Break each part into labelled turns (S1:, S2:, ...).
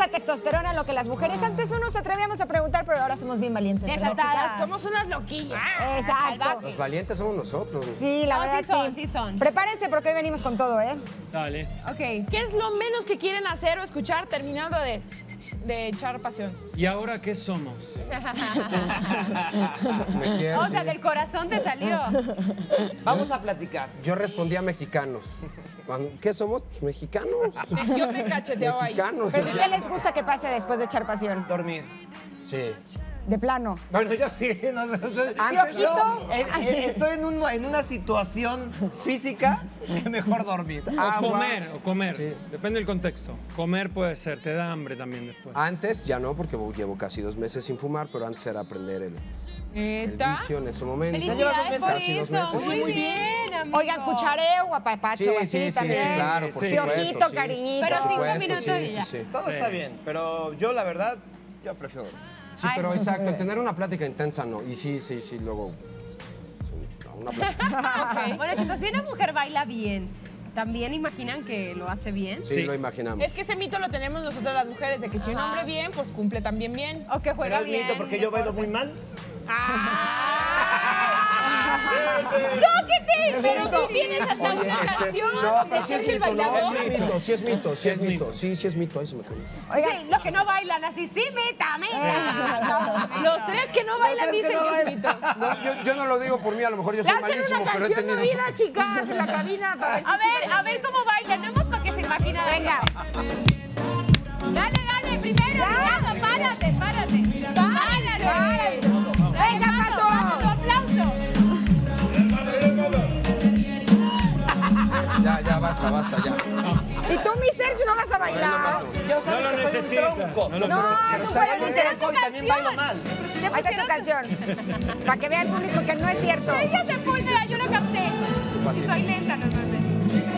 S1: mucha testosterona en lo que las mujeres antes no nos atrevíamos a preguntar, pero ahora somos bien valientes. ¿Verdad, chicas?
S2: Somos unas loquillas.
S1: Exacto.
S3: Los valientes somos nosotros.
S1: Sí, la verdad
S4: sí son.
S1: Prepárense porque hoy venimos con todo, ¿eh?
S5: Dale.
S4: Ok.
S2: ¿Qué es lo menos que quieren hacer o escuchar terminando de echar pasión?
S5: ¿Y ahora qué somos?
S3: Me quiero,
S4: O sea,
S3: sí.
S4: del corazón te salió.
S6: Vamos a platicar.
S3: Yo respondí a mexicanos. ¿Qué somos? Pues mexicanos.
S2: Yo te cacheteo ahí.
S3: Mexicanos.
S1: Pero ¿qué les gusta que pase después de echar pasión?
S6: Dormir.
S3: Sí.
S1: De plano.
S6: Bueno, yo sí, no sé.
S1: ¿Flojito?
S6: Estoy en una situación física que mejor dormir.
S5: O comer.
S3: Sí.
S5: Depende del contexto. Comer puede ser, te da hambre también después.
S3: Antes ya no, porque llevo casi 2 meses sin fumar, pero antes era aprender el
S2: ¿Neta?
S3: vicio en ese momento.
S4: Felicidades por
S3: Casi 2 meses.
S4: eso. Muy bien, amigo.
S1: Oigan, cuchareo, apapacho,
S3: Sí,
S1: así
S3: sí, sí,
S1: también.
S3: claro, por
S5: Sí.
S3: supuesto.
S1: Piojito,
S3: sí.
S1: cariñito.
S4: Pero
S3: Por
S4: 5
S3: supuesto,
S4: minutos y ya.
S6: Todo
S5: Sí.
S6: está bien, pero yo la verdad, yo prefiero dormir.
S3: Sí, pero exacto, el tener una plática intensa no. Y sí, luego... sí, una plática.
S2: Ok.
S4: Bueno, chicos, si una mujer baila bien, ¿también imaginan que lo hace bien?
S3: Sí,
S5: Sí.
S3: lo imaginamos.
S2: Es que ese mito lo tenemos nosotras las mujeres, de que si un
S4: Ajá.
S2: hombre bien, pues cumple también bien.
S4: O que
S6: Pero
S4: juega
S6: es
S4: bien.
S6: mito porque yo bailo muy mal.
S4: ¡Sóquete!
S2: Pero tú tienes hasta
S3: Oye,
S2: una canción
S3: no,
S2: de
S3: pero sí es
S2: Sergio el
S3: mito, no,
S2: Bailador.
S3: sí es mito, sí es mito, sí es
S5: Es mito.
S3: mito. Sí, sí es mito, ahí se me cayó.
S1: Oigan,
S4: Sí, los que no bailan así, sí, mita.
S2: Los tres que no bailan dicen que es mito.
S3: No, yo no lo digo por mí, a lo mejor yo soy
S2: Lancen
S3: malísimo,
S2: una
S3: pero he
S2: canción
S3: tenido...
S2: movida, chicas, en la cabina para ver si
S4: A ver cómo bailan. No hemos para que se imaginen.
S1: venga.
S4: Dale, primero. Ricardo, párate.
S1: Venga, Pato.
S4: Tu aplauso.
S3: Ya, basta, ya.
S1: ¿Y tú, mi Sergio, no vas a bailar?
S6: Yo
S5: No
S6: sabes
S5: lo
S6: que soy un
S5: necesitas.
S6: tronco.
S5: No lo
S1: No,
S5: necesitas.
S1: no
S6: ¿Sabes
S1: puedes
S6: que
S1: ser.
S6: tronco y también bailo mal?
S1: Ahí está tu canción. Para que vea el público que no es cierto.
S4: Ella se pone, yo lo capté. Y soy lenta normalmente.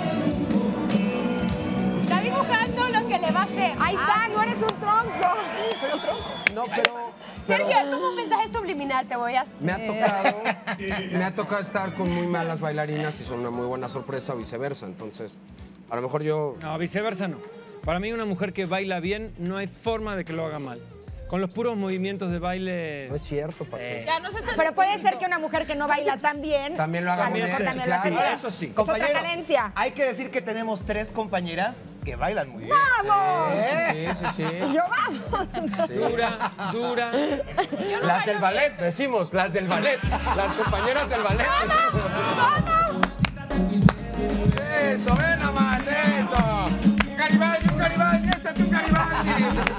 S4: Está dibujando lo que le va a hacer.
S1: Ahí está, no eres un tronco.
S6: Soy un tronco.
S3: No, pero
S4: Sergio, es como un mensaje subliminal, te voy a...
S3: me ha tocado estar con muy malas bailarinas y son una muy buena sorpresa o viceversa. Entonces, a lo mejor yo...
S5: No, viceversa no. Para mí una mujer que baila bien no hay forma de que lo haga mal. Con los puros movimientos de baile...
S3: No es cierto, Pato.
S2: Ya no se están
S1: Pero puede ser que una mujer que no baila tan bien...
S3: También lo haga
S1: a lo
S3: muy
S1: mejor
S3: bien,
S1: también lo
S3: sí,
S1: haga
S3: claro.
S1: bien.
S5: Eso sí.
S1: Es otra
S6: Compañeros,
S1: carencia.
S6: hay que decir que tenemos 3 compañeras que bailan muy bien.
S1: ¡Vamos!
S3: Sí.
S1: Y yo, vamos.
S5: Dura.
S3: Las del ballet, decimos, las del ballet. Las compañeras del ballet. Eso, ven nomás, eso. Garibaldi, échate un Garibaldi.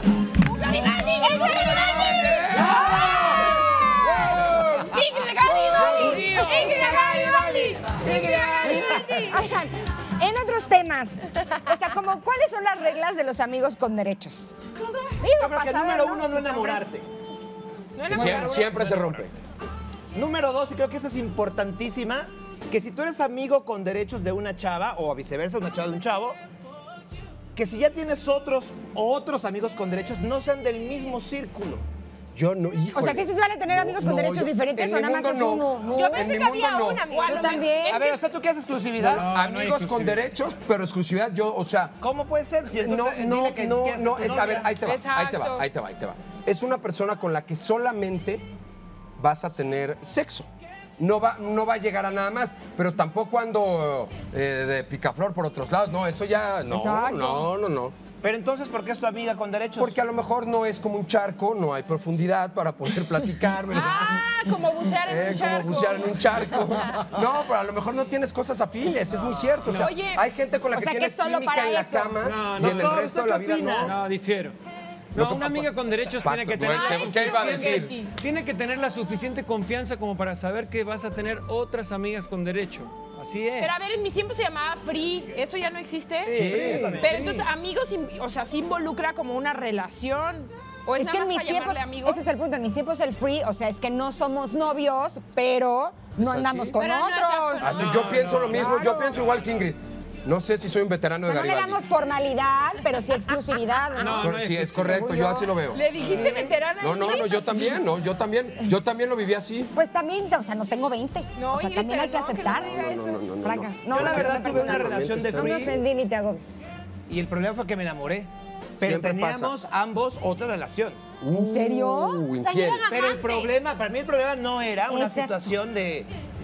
S1: Oigan, en otros temas, o sea, como ¿cuáles son las reglas de los amigos con derechos?
S6: Yo creo que número 1, no enamorarte.
S3: Siempre se rompe.
S6: Número 2, y creo que esta es importantísima, que si tú eres amigo con derechos de una chava, o viceversa, una chava de un chavo, que si ya tienes otros amigos con derechos, no sean del mismo círculo.
S3: Yo no,
S1: O sea, ¿sí se vale tener amigos con derechos diferentes
S3: en
S1: o
S3: mi
S1: nada más
S3: mundo
S1: es
S3: no.
S1: uno? No.
S4: Yo
S3: En
S4: pensé
S3: mi
S4: que había
S3: mundo no.
S4: una, amigo.
S1: Yo también.
S6: A ver, o sea, ¿tú qué haces exclusividad?
S5: No, no hay
S3: Amigos con
S5: exclusividad.
S3: derechos, pero exclusividad yo, o sea...
S6: ¿Cómo puede ser? Si
S3: No,
S6: entonces, dile que quieres ser tu
S3: a ver,
S6: novia.
S3: ahí te va.
S2: Exacto.
S3: Es una persona con la que solamente vas a tener sexo. No va a llegar a nada más, pero tampoco ando de picaflor por otros lados. No, eso ya,
S1: Exacto.
S3: no.
S6: Pero entonces, ¿por qué es tu amiga con derechos?
S3: Porque a lo mejor no es como un charco, no hay profundidad para poder platicar, ¿verdad?
S2: Como bucear en un charco.
S3: Como bucear en un charco. No, pero a lo mejor no tienes cosas afines, es muy cierto. O sea,
S2: Oye,
S3: hay gente con la
S1: o
S3: que
S1: sea, que
S3: tienes
S1: es solo
S3: química
S1: para
S3: en la
S1: eso.
S3: cama
S5: No,
S3: y en el
S6: no,
S3: resto de
S6: ¿usted
S3: la
S6: qué
S3: vida
S6: opina?
S3: no.
S5: No, difiero.
S3: Lo
S5: No,
S3: que
S5: una amiga con derechos
S3: Pato,
S5: tiene que tener...
S3: ¿qué iba a decir?
S5: Tiene que tener la suficiente confianza como para saber que vas a tener otras amigas con derecho. Así es.
S2: Pero a ver, en mi tiempo se llamaba free, ¿eso ya no existe?
S3: Sí.
S2: Pero entonces, amigos, o sea, sí involucra como una relación. ¿O es,
S1: Es
S2: nada
S1: que en
S2: más
S1: mis
S2: para
S1: tiempos,
S2: llamarle amigos?
S1: ese es el punto, en mis tiempos el free, o sea, es que no somos novios, pero no
S3: ¿Es
S1: andamos
S3: así?
S1: con
S4: Pero no
S1: otros.
S4: estás
S3: Así yo pienso lo mismo, yo
S1: Claro.
S3: pienso igual que Ingrid. No sé si soy un veterano
S1: O
S3: de
S1: sea, no le
S3: Garibaldi.
S1: damos formalidad, pero sí exclusividad, ¿no?
S5: No,
S3: Sí, es correcto, yo así lo veo.
S2: ¿Le dijiste veterana?
S3: No, yo también lo viví así.
S1: Pues también, o sea, no tengo 20.
S2: No,
S1: o sea,
S2: Ingrid,
S1: también hay que
S2: pero no, que no
S1: aceptar.
S2: diga eso.
S1: Franca.
S6: Yo la verdad tuve una
S1: personal.
S6: relación de
S1: No me
S6: free
S1: ofendí ni te agobies.
S6: y el problema fue que me enamoré. Pero
S3: Siempre
S6: teníamos ambos otra relación.
S1: ¿En serio?
S3: Infiel.
S6: Pero el problema, para mí el problema no era una
S1: Exacto.
S6: situación de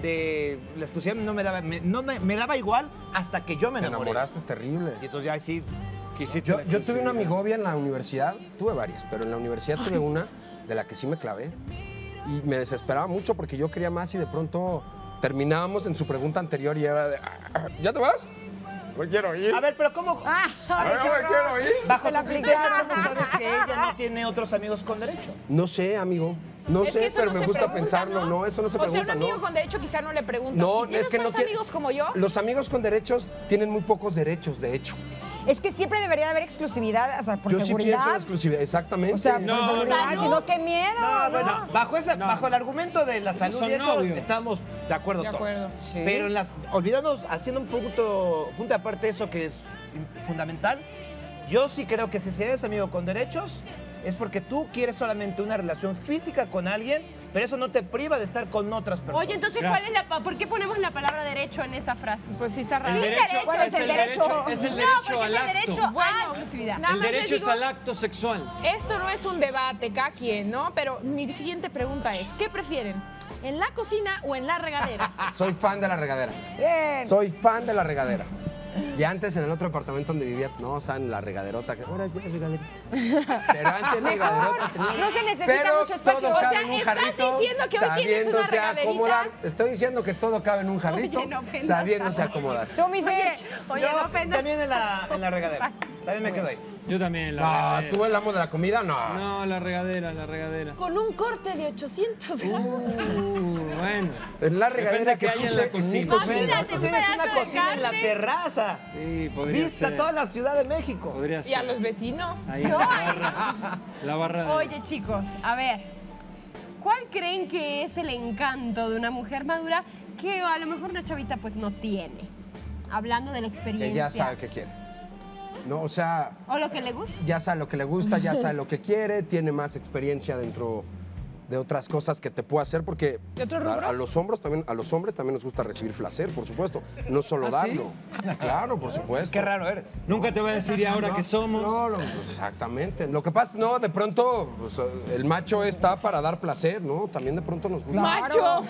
S6: la exclusividad, no me daba igual hasta que yo me
S3: Te
S6: enamoré.
S3: enamoraste, es terrible.
S6: Y entonces ya sí,
S3: Yo tuve una amigovia en la universidad, tuve varias, pero en la universidad tuve una de la que sí me clavé y me desesperaba mucho porque yo quería más y de pronto terminábamos en su pregunta anterior y era de, ¿ya te vas? No quiero ir.
S6: a ver, pero ¿cómo?
S3: No me quiero ir.
S6: Bajo
S1: Te la
S6: tu criterio,
S1: aplicaron.
S6: ¿cómo sabes que ella no tiene otros amigos con derecho?
S3: No sé, amigo. No
S2: Es que
S3: sé,
S2: eso
S3: pero
S2: no
S3: me
S2: se
S3: gusta
S2: pregunta,
S3: pensarlo. No, eso no se
S2: O sea, un
S3: pregunta,
S2: amigo
S3: ¿no?
S2: con derecho quizá no le preguntas.
S3: No,
S2: ¿Y tienes
S3: es que no
S2: más
S3: tiene-
S2: amigos como yo?
S3: Los amigos con derechos tienen muy pocos derechos, de hecho.
S1: Es que siempre debería de haber exclusividad, o sea, por
S3: Yo sí
S1: seguridad.
S3: pienso en exclusividad, exactamente.
S1: O sea, por
S5: No,
S1: seguridad,
S5: no.
S1: sino qué miedo.
S6: No,
S1: ¿no?
S6: bueno, bajo el argumento de la
S5: Esos
S6: salud
S5: son
S6: y eso
S5: novios.
S6: estamos de acuerdo
S2: De
S6: todos.
S2: acuerdo.
S1: Sí.
S6: Pero olvidándonos, haciendo un punto aparte de eso que es fundamental, yo sí creo que si eres amigo con derechos es porque tú quieres solamente una relación física con alguien, pero eso no te priva de estar con otras personas.
S4: Oye, entonces,
S5: Gracias.
S4: ¿por qué ponemos la palabra derecho en esa frase?
S2: Pues sí está raro.
S5: El derecho,
S1: ¿Cuál es
S5: es
S1: el
S5: el
S1: derecho?
S5: derecho, es el
S4: No,
S5: derecho
S4: porque
S5: al
S4: es el
S5: acto.
S4: derecho
S2: Bueno,
S4: a exclusividad.
S2: nada
S5: El
S2: más les
S5: derecho es
S2: digo,
S5: al acto sexual.
S2: Esto no es un debate, cada quien, ¿no? Pero mi siguiente pregunta es, ¿qué prefieren? ¿En la cocina o en la regadera?
S3: Soy fan de la regadera.
S1: Bien.
S3: Soy fan de la regadera. Y antes en el otro departamento donde vivía, no, o sea, en la regaderota. Ahora ya regaderita. Pero antes regaderota tenía.
S1: no se necesita
S3: Pero
S1: mucho espacio.
S3: todo
S1: O
S3: cabe
S2: sea,
S3: en un
S2: ¿estás
S3: jarrito.
S2: diciendo que hoy tienes una
S3: sabiéndose
S2: regaderita?
S3: acomodar. Estoy diciendo que todo cabe en un jarrito,
S4: Oye, no ofendas,
S3: sabiéndose
S4: Saúl.
S3: acomodar.
S1: Tú, mi
S4: Oye,
S1: Sech.
S4: oye,
S6: Yo
S4: no ofendas.
S6: también en la regadera. También me quedo ahí.
S5: Yo también, la
S3: No,
S5: regadera.
S3: tú el amo de la comida, no.
S5: No, la regadera, la regadera.
S2: Con un corte de 800 gramos.
S5: Bueno.
S3: En la regadera
S5: Depende que haya en
S3: puse
S5: la
S3: en mi
S5: cocina.
S3: cocina.
S4: Imagínate,
S6: Tú
S4: un
S6: tienes
S4: pedazo
S6: una
S4: de
S6: cocina en la
S4: carne.
S6: terraza.
S5: Sí, podría
S6: Vista
S5: ser.
S6: toda la Ciudad de México.
S5: Podría
S2: Y
S5: ser.
S2: a los vecinos.
S5: Ahí, la barra de...
S4: Oye, chicos, a ver, ¿cuál creen que es el encanto de una mujer madura que a lo mejor una chavita pues no tiene? Hablando de la experiencia.
S3: Que ya sabe qué quiere. No, o sea,
S4: O lo que le gusta.
S3: ya sabe lo que le gusta, ya sabe lo que quiere, tiene más experiencia dentro de otras cosas que te puede hacer, porque
S2: ¿De otros
S3: a
S2: rubros?
S3: los hombres también nos gusta recibir placer, por supuesto, no solo
S5: ¿Ah, sí?
S3: darlo. Claro, por supuesto.
S6: Qué raro eres.
S5: Nunca te voy a decir y ahora
S3: No,
S5: que somos.
S3: No, pues exactamente. Lo que pasa, no, de pronto pues, el macho está para dar placer, ¿no? También de pronto nos gusta.
S2: ¡Macho!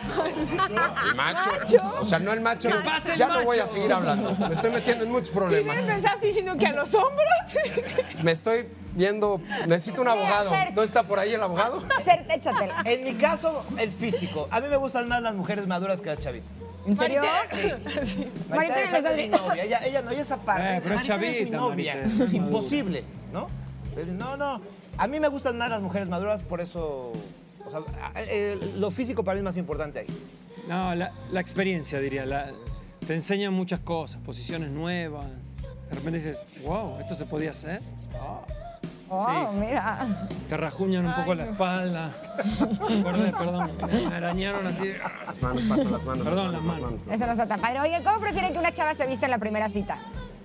S3: El macho.
S2: Macho.
S3: O sea, no el macho.
S5: ¿Qué pasa el
S3: ya no voy a
S5: macho?
S3: seguir hablando. Me estoy metiendo en muchos problemas.
S2: Primero empezaste diciendo que a los hombros.
S3: Me estoy viendo. Necesito un abogado.
S1: hacer?
S3: ¿No está por ahí el abogado?
S1: Ser, échatela.
S6: En mi caso, el físico. A mí me gustan más las mujeres maduras que las chavitas.
S1: ¿En serio?
S2: Maritere.
S1: Maritere
S6: Marita
S1: les
S6: esa
S1: da-
S6: es mi novia. Ella no, ella esa parte.
S5: Pero es
S6: Marita mi
S5: chavita,
S6: novia.
S5: Marita, es madura.
S6: Imposible, ¿no? Pero no. A mí me gustan más las mujeres maduras, por eso. O sea, lo físico para mí es más importante ahí.
S5: No, la experiencia, diría. Te enseñan muchas cosas, posiciones nuevas. De repente dices, wow, ¿esto se podía hacer?
S1: Oh,
S5: Sí.
S1: mira.
S5: Te rajuñan un poco la espalda. Perdón, me arañaron así.
S3: Las manos, Pato, las manos.
S5: Perdón, las manos.
S1: Eso no está tan padre. Oye, ¿cómo prefieren que una chava se vista en la primera cita?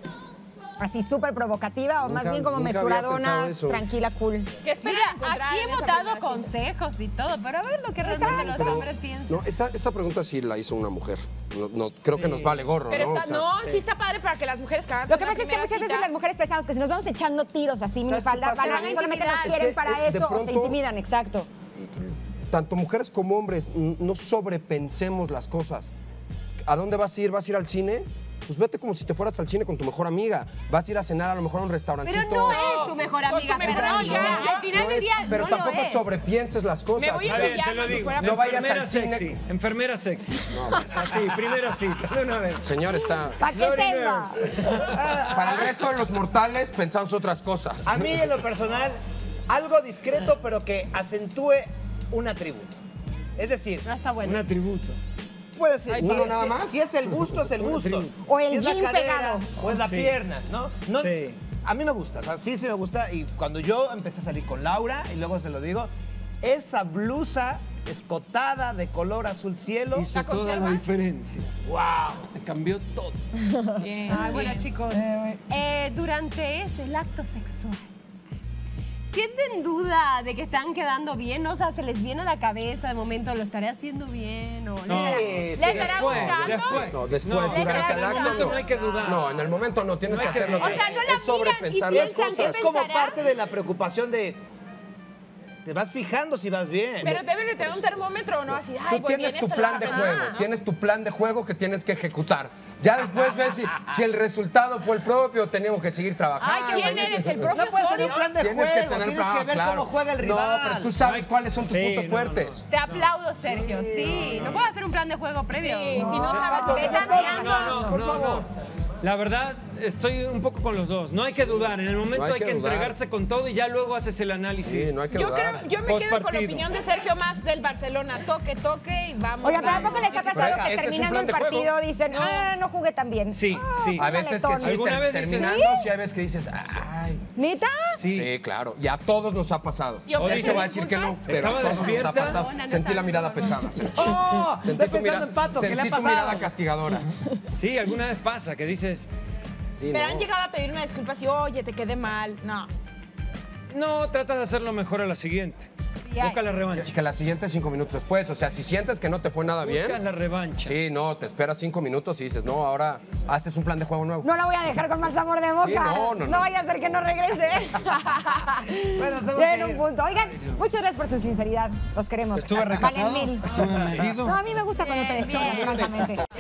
S1: ¿Así súper provocativa o más
S3: Nunca-
S1: bien como
S3: nunca había
S1: mesuradona,
S3: pensado eso.
S1: tranquila, cool?
S2: ¿Qué esperan
S4: Mira,
S2: encontrar
S4: aquí he
S2: en esa
S4: votado
S2: primera cita?
S4: consejos y todo, pero a ver lo que realmente los
S3: Pero,
S4: hombres piensan.
S3: no, esa pregunta sí la hizo una mujer. No, creo que nos vale gorro,
S2: Pero
S3: ¿no?
S2: está,
S3: O sea,
S2: no, sí está padre para que las mujeres que hagan
S1: Lo que
S2: una
S1: pasa es que
S2: primera
S1: muchas veces
S2: cita-
S1: las mujeres pensamos que si nos vamos echando tiros así, mi
S3: ¿Sabes qué
S1: falda,
S3: pasa?
S1: solamente nos
S4: Es
S1: quieren
S3: que,
S1: para
S3: de
S1: eso o se
S3: pronto-
S1: intimidan, exacto.
S3: tanto mujeres como hombres, no sobrepensemos las cosas. ¿A dónde vas a ir? ¿Vas a ir al cine? Pues vete como si te fueras al cine con tu mejor amiga. Vas a ir a cenar a lo mejor a un restaurancito.
S4: Pero no es tu mejor
S2: con tu
S4: amiga,
S2: mejor
S4: perdón.
S2: amiga.
S4: o sea, al final
S3: No
S4: del
S3: es,
S4: día
S3: pero
S4: no
S3: tampoco
S4: lo es.
S3: sobrepienses las cosas.
S2: Me voy a
S3: o sea,
S2: ir
S5: Bien, te lo
S2: si
S5: digo.
S2: fuera-
S3: No vayas
S5: Enfermera
S3: al cine.
S5: sexy. Enfermera sexy. Así, primera cita, de una vez.
S3: Señor, está...
S1: Para que
S5: Glory
S1: sepa.
S5: nurse.
S3: Para el resto de los mortales pensamos otras cosas.
S6: A mí, en lo personal, algo discreto, pero que acentúe un atributo. Es decir,
S4: No está bueno.
S5: Un atributo.
S6: puede ser.
S3: Ay, ¿uno nada más?
S6: Si es el gusto, es el gusto.
S1: O el
S6: si es la
S1: jean
S6: cadera,
S1: pegado.
S6: o es la
S5: Sí.
S6: pierna, ¿no?
S5: Sí.
S6: A mí me gusta, o sea, sí me gusta. Y cuando yo empecé a salir con Laura, y luego se lo digo, esa blusa escotada de color azul cielo.
S5: Hizo
S2: ¿La
S5: toda la
S2: conserva?
S5: diferencia.
S6: ¡Wow!
S5: Cambió todo.
S2: Bien,
S4: Ay, bueno,
S2: bien.
S4: chicos, durante el acto sexual, ¿sienten duda de que están quedando bien? O sea, ¿se les viene a la cabeza de momento, lo estaré haciendo bien? ¿O
S5: No,
S4: ¿le
S6: sí,
S4: estará gustando?
S5: después.
S3: No, después,
S5: No,
S3: durante
S5: en
S3: el
S5: el
S3: acto
S5: momento no hay que dudar.
S3: No, en el momento no, tienes
S5: No
S3: que
S5: hay que
S3: hacerlo.
S5: dudar.
S4: O sea, no la
S3: es sobrepensar
S4: miran
S3: las
S4: y piensan
S3: cosas.
S4: que
S6: Es como
S4: pensará?
S6: parte de la preocupación de... Te vas fijando si vas bien.
S2: Pero deben de tener un termómetro o no así. Ay,
S3: Tú
S2: voy
S3: tienes
S2: bien,
S3: tu
S2: esto
S3: plan
S2: lo
S3: de
S2: hago.
S3: juego, tienes tu plan de juego que tienes que ejecutar. Ya después ves si el resultado fue el propio, tenemos que seguir trabajando.
S2: Ay, ¿quién eres? ¿El
S6: No puedes tener
S2: profesor?
S6: un plan de
S3: Tienes
S6: juego,
S3: que tener
S6: tienes
S3: plan,
S6: que ver
S3: claro.
S6: cómo juega el
S3: No,
S6: rival.
S3: pero tú sabes cuáles son tus
S5: Sí,
S3: puntos
S5: no,
S3: fuertes.
S4: Te aplaudo, Sergio. Sí, no puedo hacer un plan de juego previo.
S2: Sí, si no sabes lo que
S4: Vete
S2: te
S4: guiando.
S5: No. La verdad, estoy un poco con los dos. No hay que dudar. En el momento
S3: No hay
S5: hay que
S3: que dudar.
S5: entregarse con todo y ya luego haces el análisis.
S3: Sí, no hay que
S2: Yo
S3: dudar.
S2: creo, yo me quedo con la
S5: Postpartido.
S2: opinión de Sergio más del Barcelona. Toque, toque y vamos.
S1: Oiga, pero ¿a
S2: vamos.
S1: poco les ha pasado
S3: Pero
S1: que
S3: ese es un
S1: terminando
S3: plan
S1: el
S3: de juego.
S1: partido dicen, no jugué tan bien?
S5: Sí, sí.
S3: A veces que sí,
S5: ¿Alguna vez dices,
S3: terminando, sí hay veces que dices, ay.
S1: ¿Neta?
S3: Sí, claro. Y a todos nos ha pasado.
S2: ¿Y ofreces
S3: Él se va a decir que no,
S2: disculpas?
S3: pero
S5: Estaba
S3: a todos nos ha
S5: despierta.
S3: pasado.
S4: No, no,
S3: Sentí
S4: no,
S3: la
S4: no,
S3: mirada
S4: no.
S3: pesada.
S6: ¡Oh! Estoy pensando en Pato, ¿qué le ha
S3: sentí tu
S6: pasado?
S3: mirada castigadora.
S5: Sí, alguna vez pasa que dices,
S3: Sí,
S2: Pero
S3: no.
S2: han llegado a pedir una disculpa así, oye, te quedé mal. No.
S5: no, tratas de hacerlo mejor a la siguiente. Busca la revancha.
S3: Que la siguiente 5 minutos después. O sea, si sientes que no te fue nada bien.
S5: Buscas la revancha.
S3: Sí, no, te esperas 5 minutos y dices, no, ahora haces un plan de juego nuevo.
S1: No la voy a dejar con mal sabor de boca.
S3: Sí, no.
S1: vaya a ser que no regrese.
S6: Bueno, tenemos
S1: Tienen
S6: que
S1: un
S6: ir.
S1: punto. Oigan, muchas gracias por su sinceridad. Los queremos.
S5: Estuve
S1: Valen
S5: recatado,
S1: 1000.
S5: estuve medido.
S1: No, a mí me gusta cuando te
S4: Bien,
S1: deschongas,
S4: bien.
S1: francamente.